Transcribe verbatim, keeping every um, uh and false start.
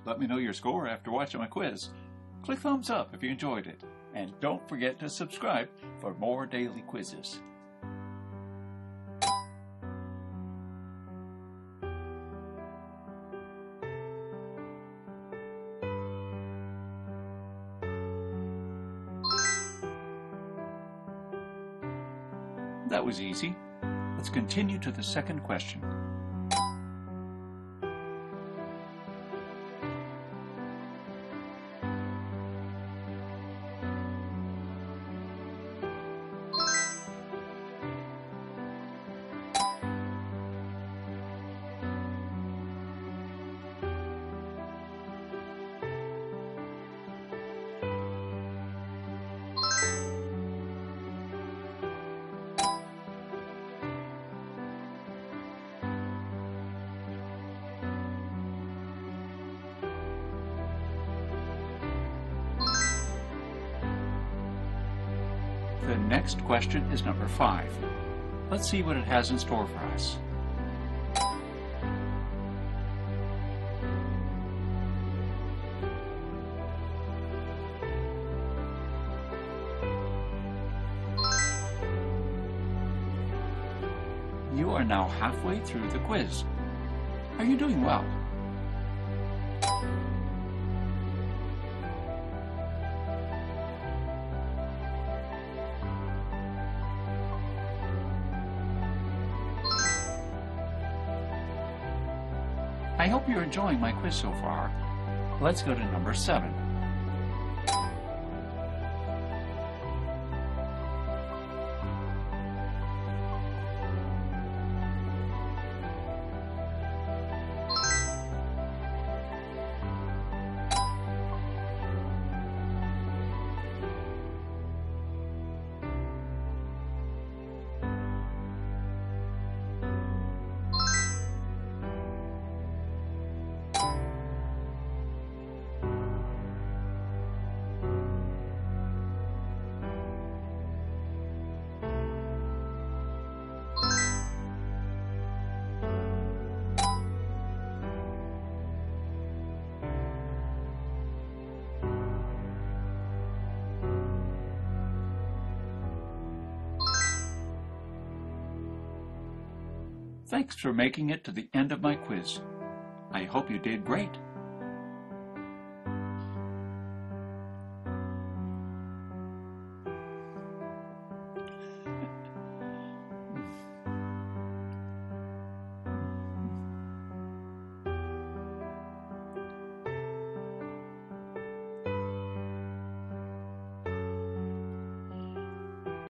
Let me know your score after watching my quiz. Click thumbs up if you enjoyed it, and don't forget to subscribe for more daily quizzes. That was easy. Let's continue to the second question. The next question is number five. Let's see what it has in store for us. You are now halfway through the quiz. Are you doing well? I hope you're enjoying my quiz so far. Let's go to number seven. Thanks for making it to the end of my quiz. I hope you did great.